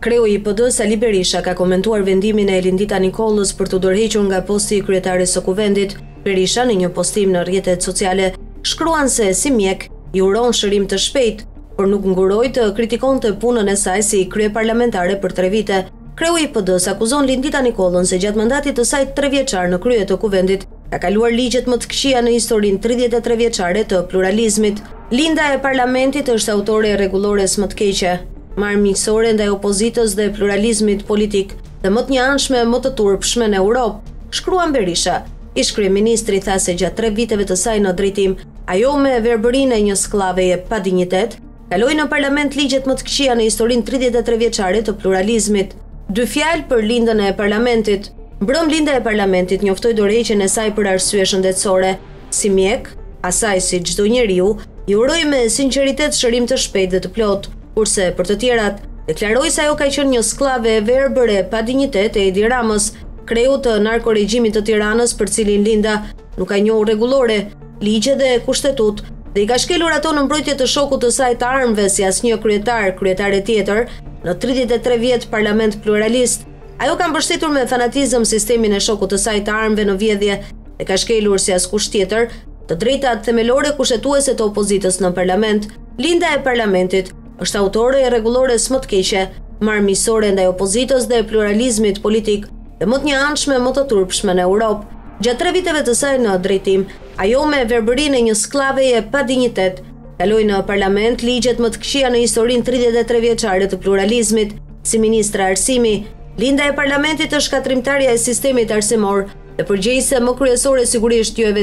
Kreu i PD Sali Berisha ka komentuar vendimin e Elindita Nikollës për të dorëhequr nga posti i kryetares së kuvendit. Berisha në një postim në rrjetet sociale shkruan se si mjek i uron shërim të shpejt, por nuk nguroi të kritikonte punën e saj si kryeparlamentare për 3 vite. Kreu i PD-s akuzon Lindita Nikollën se gjatë mandatit të saj 3 vjeçar në krye të kuvendit ka kaluar ligjet më të këqija në historinë 33 vjeçare të pluralizmit. Linda e parlamentit është autore e rregullores më të keqe, marrë miqësore ndaj opozitës dhe pluralizmit politik dhe më të njëanshme më të turpshme në Europë, shkruan Berisha. Ish kryeministri tha se gjatë 3 viteve të saj në drejtim, ajo me verbërinë e një sklaveje pa dinjitet, kaloi në parlament ligjet më të këqija në historinë 33 vjeçare të pluralizmit. 2 fjalë për lindën e parlamentit. Mbrëm linda e parlamentit njoftoi dorëheqjen e saj për arsye shëndetësore. Si mjek, asaj si çdo njeriu, i uroi me sinqeritet shërim të shpejtë dhe të plotë, kurse për të tjerat deklaroi se ajo ka qenë një sklave e verbër e pa dinjitet e Edi Ramës, kreu të narkoregjimit të Tiranës, për cilin Linda nuk ka njohur rregullore, ligje dhe kushtetut, dhe i ka shkelur ato në mbrojtje të shokut të saj të armëve si asnjë kryetare tjetër në 33 vjet parlament pluralist. Ajo ka mbështetur me fanatizëm sistemin e shokut të saj të armëve në vjedhje dhe ka shkelur si askush tjetër të drejtat themelore kushtetuese të opozitës në parlament. Linda e parlamentit është autore e rregullores më të keqe, marrëmiqësore ndaj opozitës dhe pluralizmit politik dhe më të njëanshme më të turpshme në Europë. Gjatë 3 viteve të saj në drejtim, ajo me verbërinë e një sklaveje pa dinjitet, kaloi në parlament ligjet më të këqija në historinë 33 vjeçare të pluralizmit. Si ministra arsimi, Linda e parlamentit është katrimtarja e sistemit arsimor dhe përgjegjëse më kryesore sigurisht jo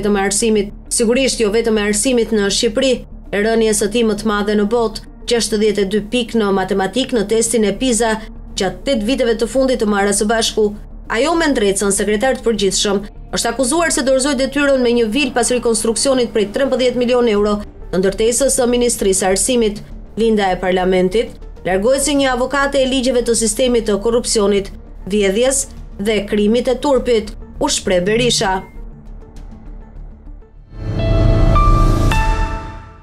vetëm e arsimit në Shqipëri, e rënies së tij më të madhe në botë, 62 pikë në matematik në testin e PISA gjatë 8 viteve të fundit të marrës së bashku. Ajo me ndrecën, sekretar të përgjithshëm, është akuzuar se dorëzoi detyrën me një vil pas rikonstruksionit prej 13 milion euro të ndërtesës së Ministrisë së Arsimit. Linda e parlamentit largohet si një avokate e ligjeve të sistemit të korrupsionit, vjedhjes dhe krimit e turpit, u shpreh Berisha.